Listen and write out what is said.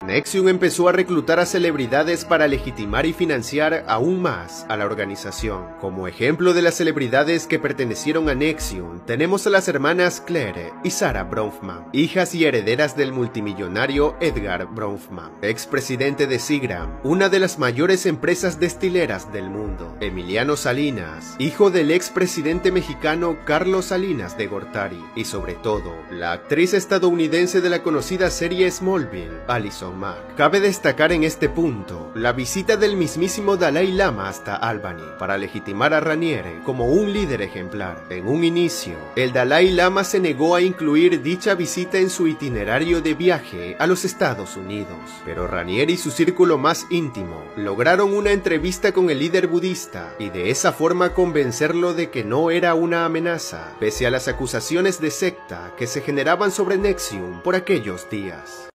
NXIVM empezó a reclutar a celebridades para legitimar y financiar aún más a la organización. Como ejemplo de las celebridades que pertenecieron a NXIVM, tenemos a las hermanas Claire y Sarah Bronfman, hijas y herederas del multimillonario Edgar Bronfman, expresidente de Seagram, una de las mayores empresas destileras del mundo; Emiliano Salinas, hijo del expresidente mexicano Carlos Salinas de Gortari; y sobre todo, la actriz estadounidense de la conocida serie Smallville, Allison Mack. Cabe destacar en este punto la visita del mismísimo Dalai Lama hasta Albany para legitimar a Raniere como un líder ejemplar. En un inicio, el Dalai Lama se negó a incluir dicha visita en su itinerario de viaje a los Estados Unidos, pero Raniere y su círculo más íntimo lograron una entrevista con el líder budista y de esa forma convencerlo de que no era una amenaza, pese a las acusaciones de secta que se generaban sobre NXIVM por aquellos días.